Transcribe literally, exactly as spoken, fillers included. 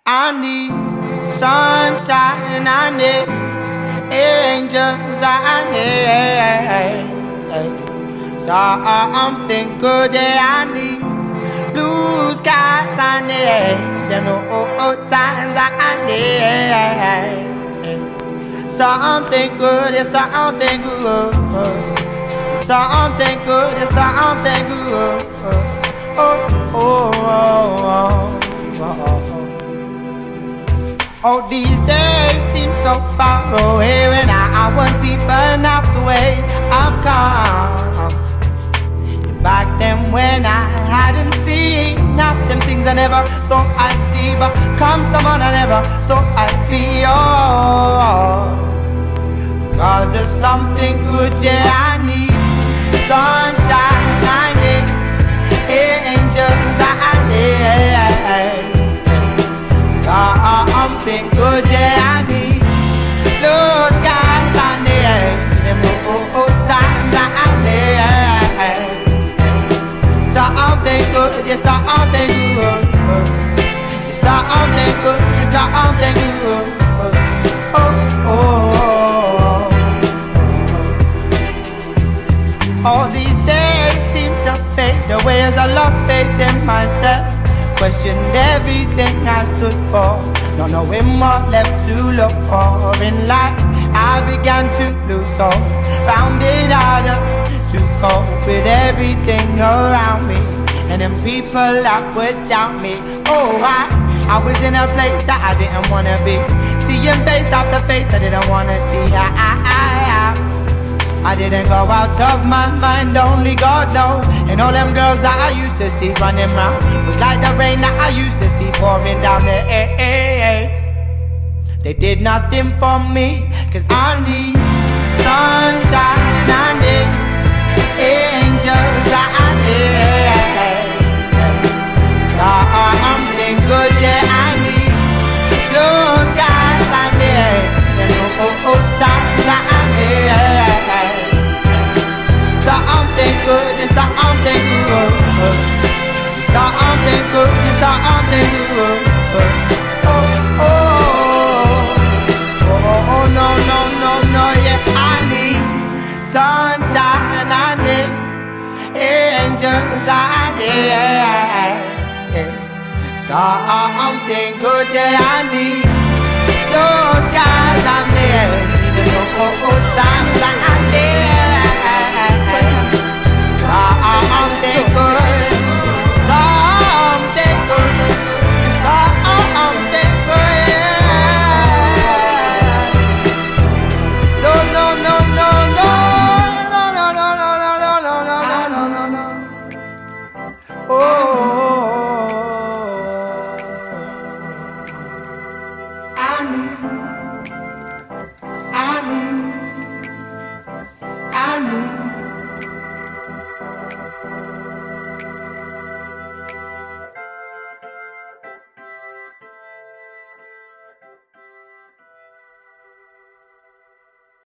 I need sunshine, I need angels, I need something good, yeah, I need blue skies, I need and old times, I need something good, it's something good, it's something good, it's something good. Oh, oh, oh, oh, oh. Oh, these days seem so far away when I, I wasn't even half the way I've come. Back then when I hadn't seen half them things I never thought I'd see, but come someone I never thought I'd be. Oh, cause there's something good, yeah, I need sunshine, I need angels, I need something good, yeah, I need blue skies, I need them old times, I need something good, yeah, something good, something good, yeah, something good. Oh, oh, oh. All these days seem to fade away as I lost faith in myself. Questioned everything I stood for, not knowing what left to look for in life. I began to lose hope, found it harder to cope with everything around me, and then people that would doubt me. Oh, I, I was in a place that I didn't wanna be, seeing face after face I didn't wanna see. I, I, I, I. I didn't go out of my mind, only God knows. And all them girls that I used to see running round was like the rain that I used to see pouring down the air. They did nothing for me, cause I need sunshine, I need angels, I need something good, yeah, I need blue skies, I need and old times, I need something good, it's something good, it's something good, it's something good. Oh, oh, oh, oh, oh, no, no, no, no, yeah, I need sunshine, I need angels, I need something good, yeah, I need those guys, I need oh, oh, times, I need something good, something good, something good, yeah. No, no, no, no, no, no, no, no, no, no, no, no, no, no, no. Oh, I need